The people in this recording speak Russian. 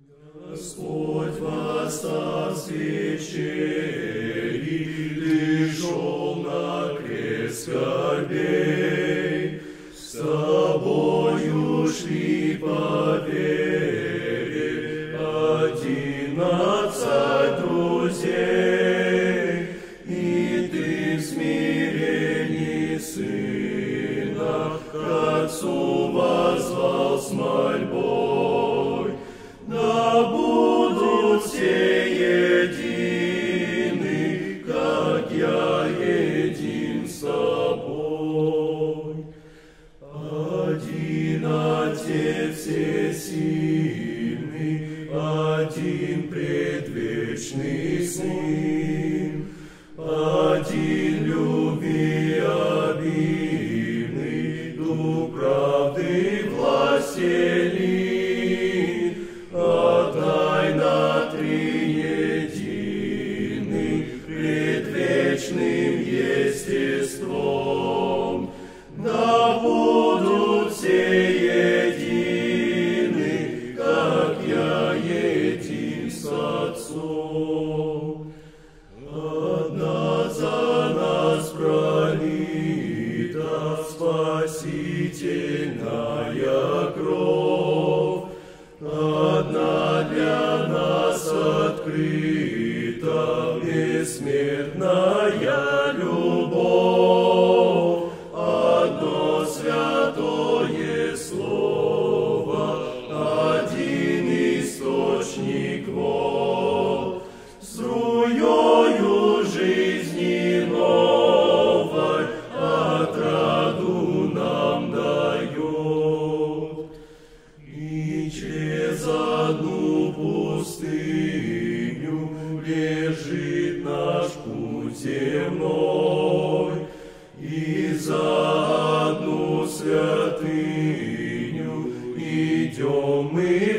Господь восстав с вечери, пришел на крест скорбей, с тобою шли по вере 11 друзей, и ты в смирении Сына к Отцу воззвал с мольбой. Да будут все едины, как я един с тобой. Один Отец всесильный, один предвечный Сын, один любви обильный, Дух правды властелин, а тайна триединый, предвечным естеством. Да будут все едины, как я един с Отцом. Одна за нас пролита спасительная кровь, одна для нас открыта бессмертная любовь, одно святое слово, один источник вод, струёю жизни новой отраду нам дает. И через одну пустыню лежит наш путь земной, и за одну святыню идем мы